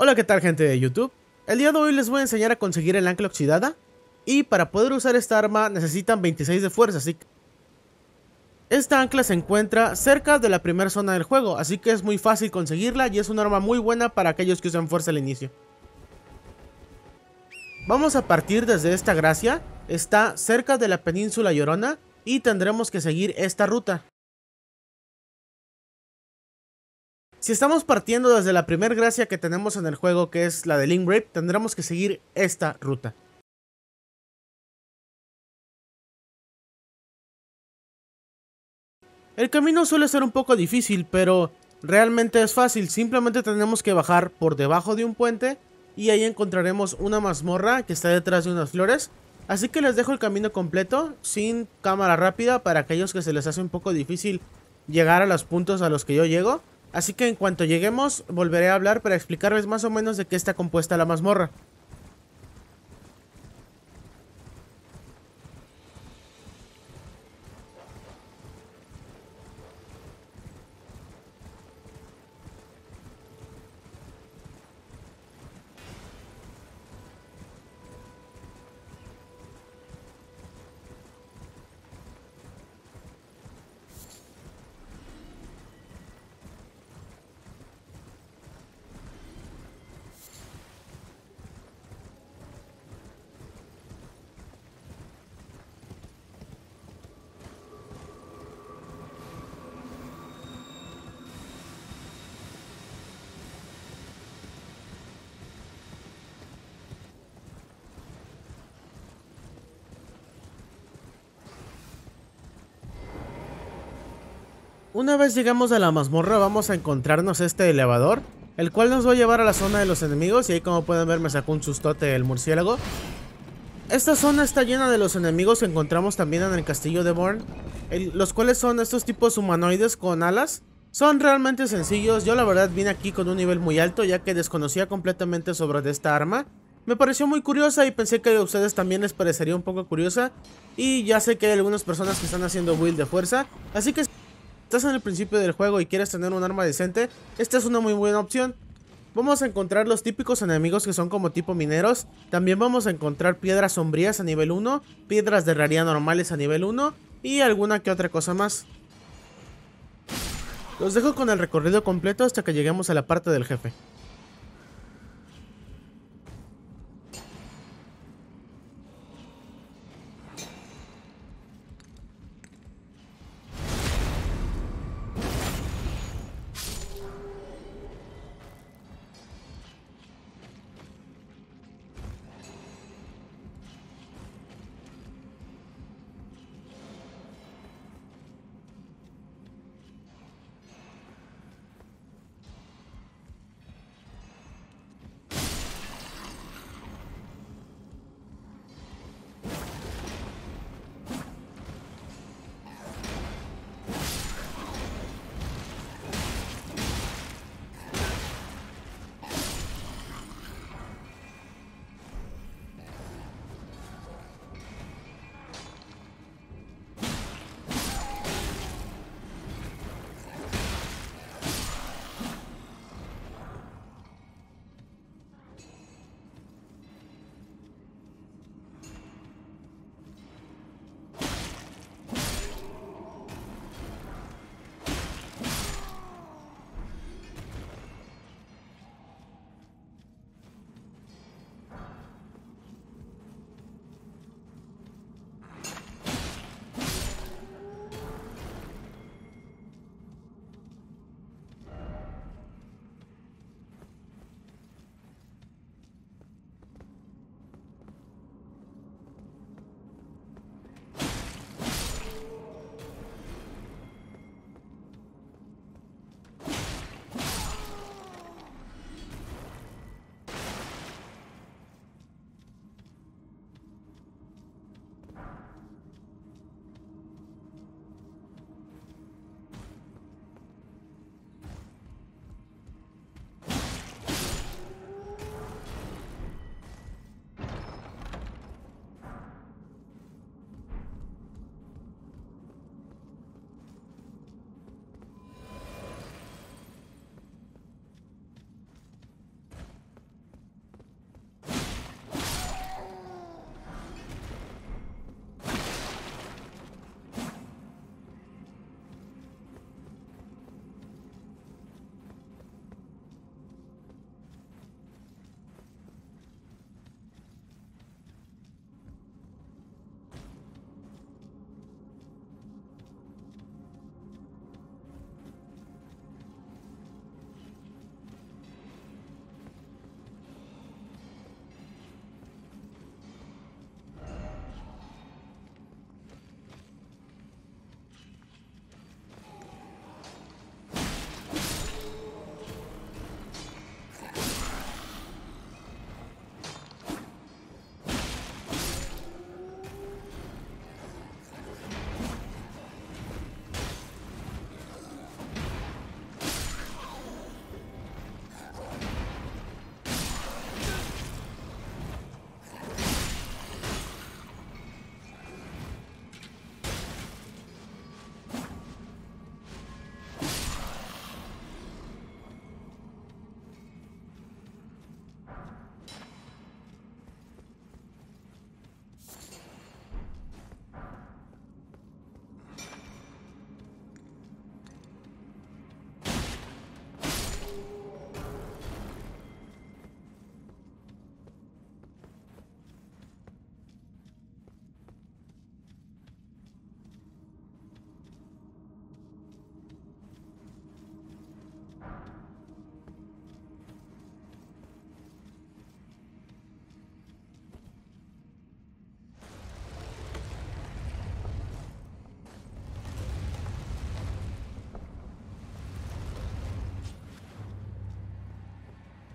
Hola, ¿qué tal, gente de YouTube? El día de hoy les voy a enseñar a conseguir el ancla oxidada. Y para poder usar esta arma necesitan 26 de fuerza, así que esta ancla se encuentra cerca de la primera zona del juego, así que es muy fácil conseguirla y es un arma muy buena para aquellos que usan fuerza al inicio. Vamos a partir desde esta gracia, está cerca de la península Llorona y tendremos que seguir esta ruta. Si estamos partiendo desde la primera gracia que tenemos en el juego, que es la de Limgrave, tendremos que seguir esta ruta. El camino suele ser un poco difícil, pero realmente es fácil. Simplemente tenemos que bajar por debajo de un puente y ahí encontraremos una mazmorra que está detrás de unas flores. Así que les dejo el camino completo, sin cámara rápida, para aquellos que se les hace un poco difícil llegar a los puntos a los que yo llego. Así que en cuanto lleguemos, volveré a hablar para explicarles más o menos de qué está compuesta la mazmorra. Una vez llegamos a la mazmorra vamos a encontrarnos este elevador, el cual nos va a llevar a la zona de los enemigos y ahí, como pueden ver, me sacó un sustote el murciélago. Esta zona está llena de los enemigos que encontramos también en el castillo de Born, los cuales son estos tipos humanoides con alas. Son realmente sencillos. Yo la verdad vine aquí con un nivel muy alto, ya que desconocía completamente sobre esta arma. Me pareció muy curiosa y pensé que a ustedes también les parecería un poco curiosa. Y ya sé que hay algunas personas que están haciendo build de fuerza, así que si estás en el principio del juego y quieres tener un arma decente, esta es una muy buena opción. Vamos a encontrar los típicos enemigos que son como tipo mineros. También vamos a encontrar piedras sombrías a nivel 1, piedras de raría normales a nivel 1 y alguna que otra cosa más. Los dejo con el recorrido completo hasta que lleguemos a la parte del jefe.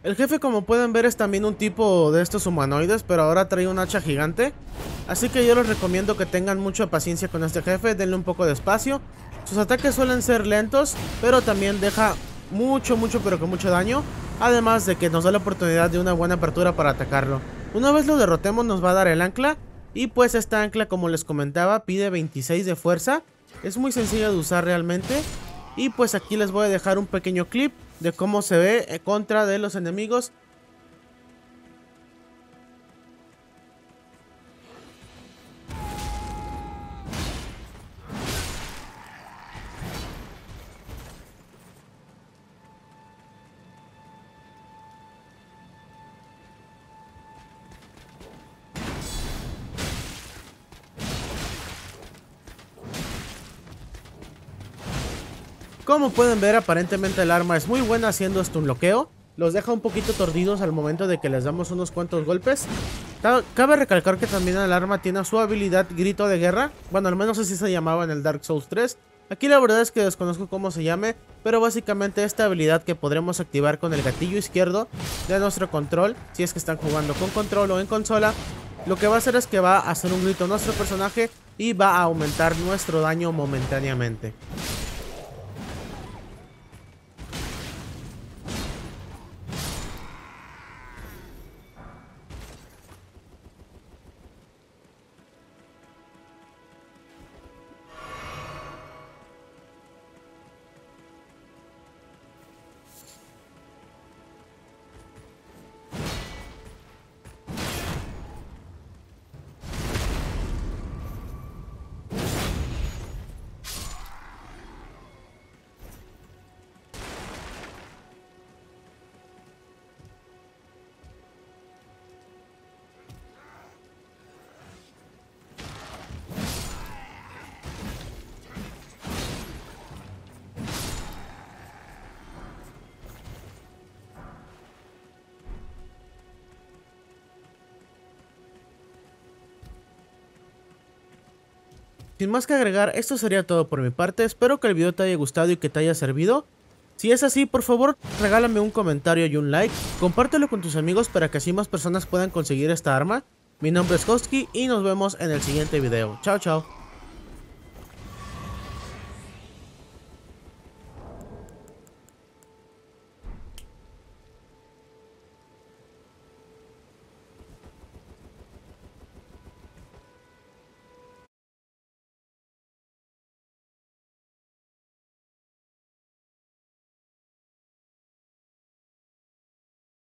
El jefe, como pueden ver, es también un tipo de estos humanoides, pero ahora trae un hacha gigante. Así que yo les recomiendo que tengan mucha paciencia con este jefe, denle un poco de espacio. Sus ataques suelen ser lentos, pero también deja mucho, pero que mucho daño. Además de que nos da la oportunidad de una buena apertura para atacarlo. Una vez lo derrotemos nos va a dar el ancla. Y pues esta ancla, como les comentaba, pide 26 de fuerza. Es muy sencilla de usar realmente. Y pues aquí les voy a dejar un pequeño clip de cómo se ve contra de los enemigos. Como pueden ver, aparentemente el arma es muy buena haciendo stun bloqueo. Los deja un poquito tordidos al momento de que les damos unos cuantos golpes. Cabe recalcar que también el arma tiene su habilidad Grito de Guerra. Bueno, al menos así se llamaba en el Dark Souls 3. Aquí la verdad es que desconozco cómo se llame, pero básicamente esta habilidad que podremos activar con el gatillo izquierdo de nuestro control, si es que están jugando con control o en consola, lo que va a hacer es que va a hacer un grito a nuestro personaje y va a aumentar nuestro daño momentáneamente. Sin más que agregar, esto sería todo por mi parte. Espero que el video te haya gustado y que te haya servido. Si es así, por favor, regálame un comentario y un like. Compártelo con tus amigos para que así más personas puedan conseguir esta arma. Mi nombre es Hosky y nos vemos en el siguiente video. Chao, chao.